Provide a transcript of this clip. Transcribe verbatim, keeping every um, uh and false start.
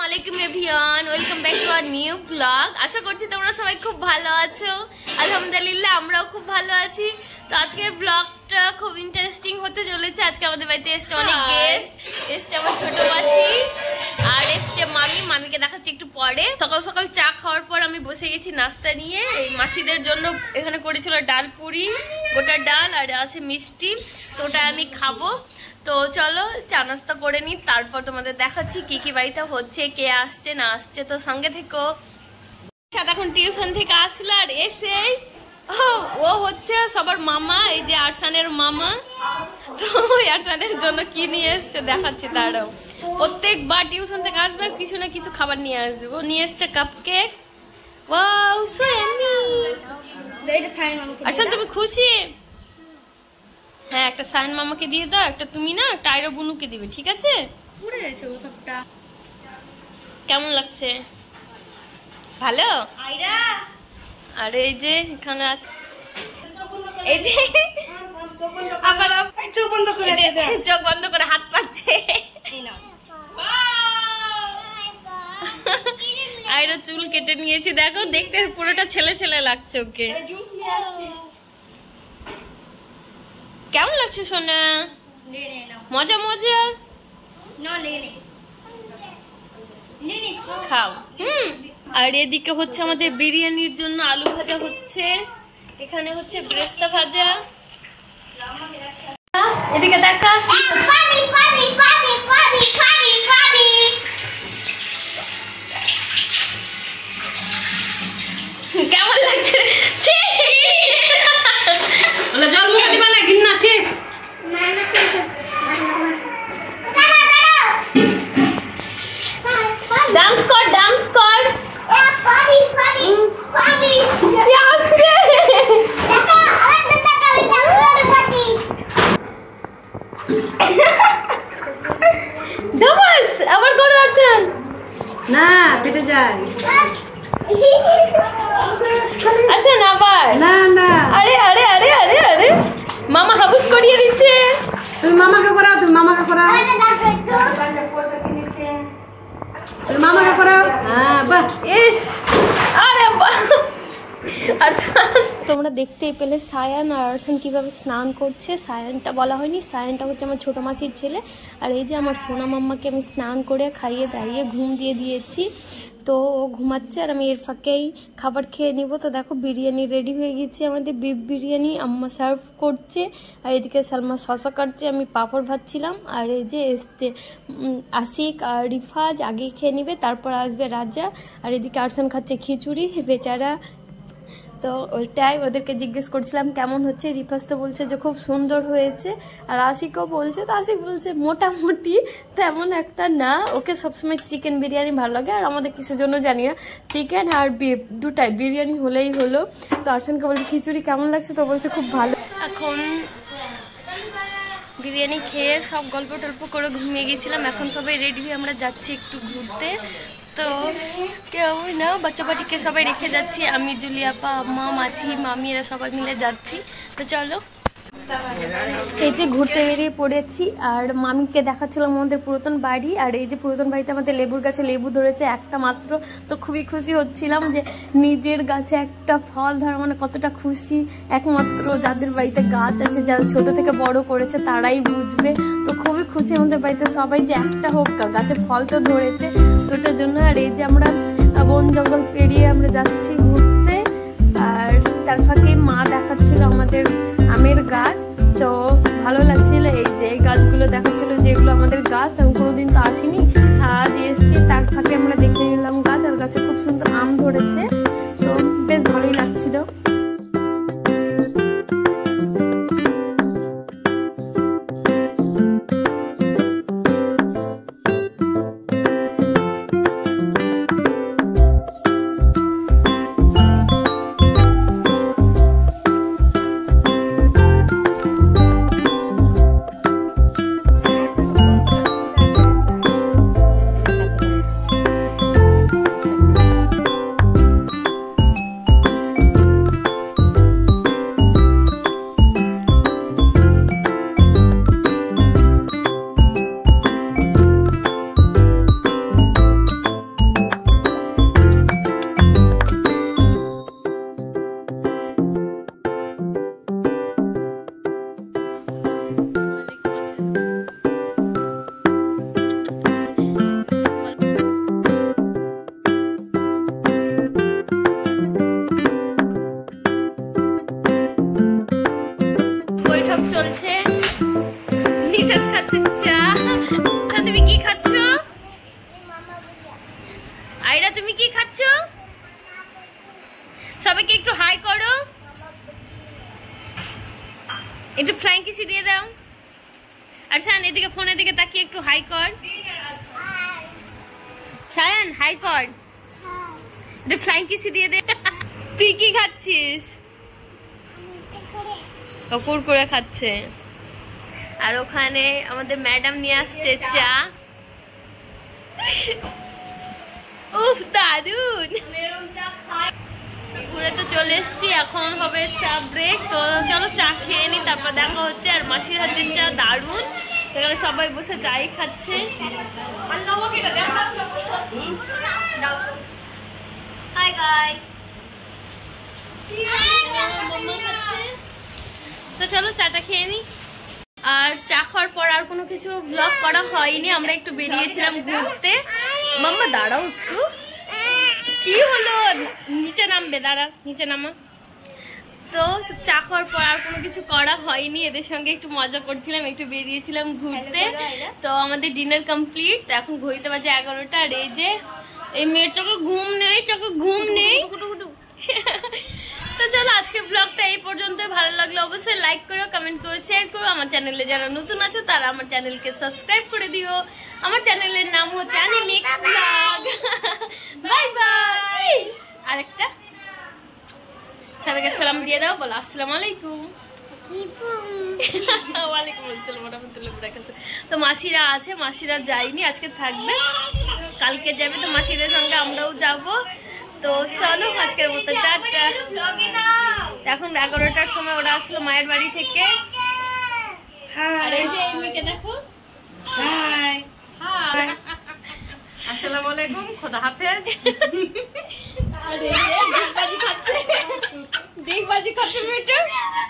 আসসালামুয়ালাইকুম everyone, welcome back to our new blog. আশা করছি তোমরা সবাই খুব ভালো আছো। আলহামদুলিল্লাহ আমরাও খুব ভালো আছি। তো আজকের ব্লগটা খুব ইন্টারেস্টিং হতে চলেছে। আজকে আমাদের বাড়িতে এসছে অনেক গেস্ট, এসছে আমার ছোট মাসি আর এসছে মামি। মামিকে দেখাচ্ছি একটু পরে। সকাল সকাল চা খাওয়ার পর আমি বসে গেছি নাস্তা নিয়ে। এই মাসিদের জন্য এখানে করেছিল ডাল পুরি, গোটা ডাল আর আছে মিষ্টি, তো ওটা আমি খাবো। তো চলো চা নাস্তা করে নি, তারপর তোমাদের দেখাচ্ছি কি কি বাড়িতে হচ্ছে, কে আসছে না আসছে। তো সঙ্গে থেকো। এখন টিউশন থেকে আসলো আর এসে ও হচ্ছে সবার মামা, এই যে আরসানের মামা। তো আরসানের জন্য কি নিয়ে এসছে দেখাচ্ছি। তারাও প্রত্যেকবার টিউশন থেকে আসবে কিছু না কিছু খাবার নিয়ে আসবে। ও নিয়ে এসছে cup cake. Wow so yummy. Arsan তুমি খুশি? হ্যাঁ, একটা সায়ন মামাকে দিয়ে দাও, একটা তুমি না একটা আইরা বুনুকে দিবে, ঠিক আছে? কেমন লাগছে? ভালো। আর এই যে এখানে আছে, এই যে আবার চোখ বন্ধ করে চোখ বন্ধ করে হাত পাচ্ছে। আইরা চুল কেটে নিয়েছি, দেখো দেখতে পুরোটা ছেলে ছেলে লাগছে ওকে। কেমন লাগছে সোনা? মজা মজা খাও। হুম। আর এদিকে হচ্ছে আমাদের বিরিয়ানির জন্য আলু ভাজা হচ্ছে, এখানে হচ্ছে ব্রেস্তা ভাজা। এদিকে দেখা কেমন লাগছে? জল মুখে দিবা না, ঘৃণা আছে। ডান্স কর ডান্স কর। আবার করো আরসান। না কেটে যায়। আচ্ছা না আবার না না। আরে আরে আরে আরে আরে মামা হাবুস করিয়ে দিচ্ছে। তুমি মামাকে করাও, তুমি মামাকে করাও, তুমি মামাকে করাও। হ্যাঁ বাহ। ইস আরে বাহ। তোমরা দেখতেই পেলে সায়ান আর আরসান কিভাবে স্নান করছে। সায়ানটা বলা হয়নি, সায়ানটা হচ্ছে আমার ছোট মাসির ছেলে। আর এই যে আমার সোনা মাম্মাকে আমি স্নান করে খাইয়ে দাঁড়িয়ে ঘুম দিয়ে দিয়েছি। তো ও ঘুমাচ্ছে আর আমি এর ফাঁকেই খাবার খেয়ে নিব। তো দেখো বিরিয়ানি রেডি হয়ে গেছে, আমাদের বিফ বিরিয়ানি আম্মা সার্ভ করছে। আর এদিকে সালমা শশা কাটছে, আমি পাঁপড় ভাজছিলাম। আর এই যে এসছে আশিক আর রিফাজ, আগে খেয়ে নিবে তারপর আসবে রাজা। আর এদিকে আরসান খাচ্ছে খিচুড়ি, বেচারা। তো ওইটাই ওদেরকে জিজ্ঞেস করছিলাম কেমন হচ্ছে। রিফাজ তো বলছে যে খুব সুন্দর হয়েছে, আর আশিকও বলছে। তো আশিক বলছে মোটামুটি, তেমন একটা না। ওকে সবসময় চিকেন বিরিয়ানি ভালো লাগে, আর আমাদের কিছুর জন্য জানি না, চিকেন আর বিফ দুটাই বিরিয়ানি হলেই হলো। তো আরসানকে বলছে খিচুড়ি কেমন লাগছে, তো বলছে খুব ভালো। এখন বিরিয়ানি খেয়ে সব গল্প টল্প করে ঘুমিয়ে গেছিলাম। এখন সবাই রেডি হয়ে আমরা যাচ্ছি একটু ঘুরতে। তো কেউ না বাচ্চা পাটিকে সবাই রেখে যাচ্ছি, আমি জুলিয়াপা আম্মা মাসি মামি এরা সবাই মিলে যাচ্ছি। তো চলো এই যে ঘুরতে বেরিয়ে পড়েছি। আর মামিকে দেখাচ্ছিলাম আমাদের পুরাতন বাড়ি। আর এই যে পুরাতন বাড়িতে আমাদের লেবুর গাছে লেবু ধরেছে একটা মাত্র। তো খুবই খুশি হচ্ছিলাম যে নিজের গাছে একটা ফল ধরা মানে কতটা খুশি। একমাত্র যাদের বাড়িতে গাছ আছে, যারা ছোট থেকে বড় করেছে তারাই বুঝবে। তো খুবই খুশি আমাদের বাড়িতে সবাই যে একটা হোক গাছে ফল তো ধরেছে, ওটার জন্য। আর এই যে আমরা বন জঙ্গল পেরিয়ে আমরা যাচ্ছি ঘুরতে। আর তার ফাঁকে মা দেখাচ্ছিল আমাদের আমের গাছ, তো ভালো লাগছিল। এই যে এই গাছগুলো দেখাচ্ছিল যেগুলো আমাদের গাছ, আমি কোনোদিন তো আসিনি, আজ এসছি। তার ফাঁকে আমরা দেখে নিলাম গাছ, আর গাছে খুব সুন্দর আম ধরেছে। তো বেশ ভালোই লাগছিল। আইরা তুমি কি খাচ্ছ? সবাইকে একটু হাই করো, একটু ফ্লাইং কিসি দিয়ে দাও। আর শায়ান এদিকে ফোনের দিকে তাকিয়ে একটু হাই কর। শায়ান হাই কর, একটু ফ্লাইং কিসি দিয়ে দে। তুই কি খাচ্ছিস? ও কুরকুরে খাচ্ছে। আর ওখানে আমাদের ম্যাডাম নিয়ে আসছে চা। উফ দারুন। ঘুরে তো চলে এসছি, এখন হবে চা ব্রেক। তো চলো চা খেয়ে নি, তারপর দেখা হচ্ছে। আর মাসির হাতের চা দারুন, এখানে সবাই বসে চাই খাচ্ছে। হাই গাইস, তো চলো চাটা খেয়ে নি। আর চা খাওয়ার পর আর কোনো কিছু ব্লগ করা হয়নি, আমরা একটু বেরিয়েছিলাম ঘুরতে। মাম্মা দাঁড়াও একটু, কি হলো? নিচে নামবে, দাঁড়া, নিচে নামা। তো চা খাওয়ার পর আর কোনো কিছু করা হয়নি, এদের সঙ্গে একটু মজা করছিলাম, একটু বেরিয়েছিলাম ঘুরতে। তো আমাদের ডিনার কমপ্লিট। এখন ঘড়িতে বাজে এগারোটা। আর এই যে এই মেয়ের চোখে ঘুম নেই, চোখে ঘুম নেই। তো চলো আজকের ব্লগটা এই পর্যন্ত। ভালো লাগলো অবশ্যই লাইক করো, কমেন্ট করো, শেয়ার করো। আমার চ্যানেলে যারা নতুন আছো তারা আমার চ্যানেলকে সাবস্ক্রাইব করে দিও। আমার চ্যানেলের নাম হচ্ছে আনি মিক্স ব্লগ। Bye bye. আরেকটা সবাইকে সালাম দিয়ে দাও, বলো আসসালামু আলাইকুম। ওয়ালাইকুম আসসালাম ওয়া রাহমাতুল্লাহি ওয়া বারাকাতুহু। তো মাসিরা আছে, মাসিরা যায়নি, আজকে থাকবে, কালকে যাবে। তো মাসিদের সঙ্গে আমরাও যাব। তো চলো আজকের মতো টাটা। এখন এগারোটার সময় ওরা আসলো মায়ের বাড়ি থেকে। আর এই যে এমনিকে দেখো, হাই হাই, আসসালামু আলাইকুম, খোদা হাফেজ। আর এই যে ডিগবাজি খাচ্ছে, ডিগবাজি খাচ্ছে মেয়েটা।